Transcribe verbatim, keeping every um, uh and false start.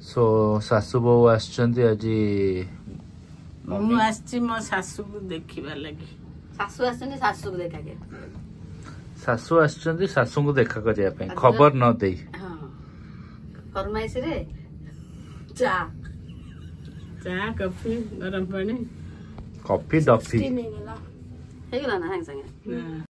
सो सासू बो आछंती आजी मु आछि मो सासू को देखिबा लागि सासू आछंती सासू को देखा के सासू आछंती सासू को देखा करिया पे खबर न देई हां फरमाइश रे चा चा कॉफी गरम पानी कॉफी डॉफी हे गेला ना संगे संगे